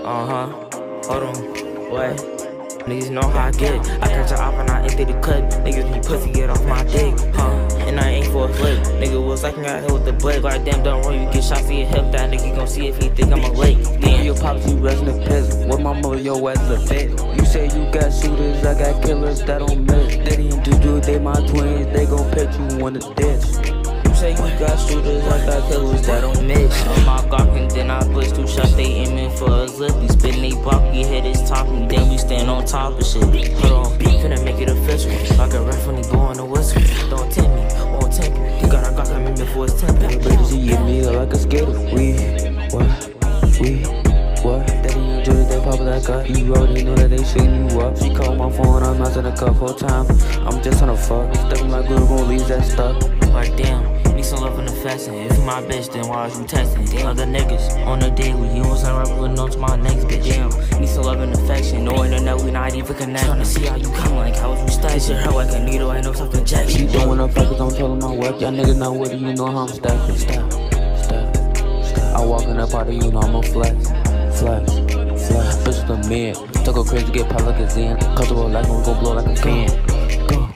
Hold on, what? Niggas know how I get it. I catch a op and I empty the clip. Niggas be pussy, get off my dick, and I ain't for a flip. Nigga was like, I got hit with the blade. Like, damn, don't run, you get shot for your hip. That nigga gon' see if he think I'm a lake. Damn, your pops, you rest in the piss. With my mother, your ass is a bitch. You say you got shooters, I got killers that don't miss. They didn't do, they my twins, they gon' pet you in the ditch. You say you got shooters, I got killers that don't miss. On my Glock and then I push 2 shots, they aiming for a zip. We spin they block, we hit his top and then we stand on top of shit. Hold on, finna make it official. Like a ref when he blowing the whistle. Don't tempt me, won't tempt you. You got a Glock at me before it's tempting. Baby, she hit me like a skater. What? Daddy enjoy they pop that cut. You already know that they shooting you up. She called my phone, I'm out in the cup whole time. I'm just on a fuck. Stepping like we're gonna leave that stuff. Like damn, need some love and affection. If you my bitch, then why is you texting? Damn, other niggas on the daily, you don't sound right putting on to my next bitch. Damn, need some love and affection. No internet, we not even connect. Tryna see how you come, like how you stack. This shit hurt like a needle, ain't no something jack. She doing her focus, I'm telling my work. Y'all niggas not with it, you know how I'm stacking. Stop. I walk in that party, you know I'm a flex. Bitch the man, took her crazy, get popped like a Zen. Comfortable like I'm gon' blow like a fan. Go.